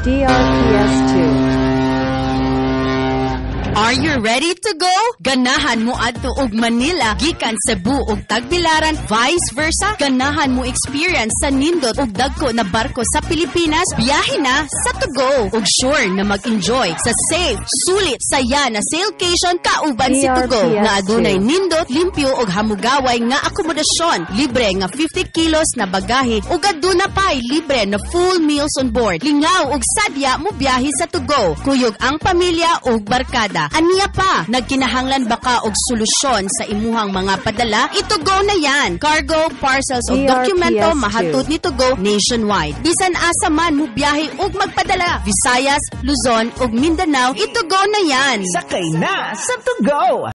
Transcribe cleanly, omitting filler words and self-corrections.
DRPS 2. Are you ready to go? Ganahan mo adto og Manila gikan Cebu ug Tagbilaran, vice versa. Ganahan mo experience sa nindot ug dagko na barko sa Pilipinas. Biyahe na sa to go ug sure na mag-enjoy sa safe, sulit, saya na sailcation kauban si to go nga adunay nindot, limpyo ug hamugaway nga akomodasyon, libre nga 50 kilos na bagahe ug aduna pay libre na full meals on board. Lingaw ug sadya mo biyahe sa to go. Kuyog ang pamilya ug barkada. Aniya pa, nagkinahanglan baka og solusyon sa imuhang mga padala? Itugo na yan. Cargo, parcels o dokumento mahatod ni Tugo nationwide. Bisan asa man mo biyahe ug magpadala. Visayas, Luzon ug Mindanao, itugo na yan. Sakay na sa Tugo!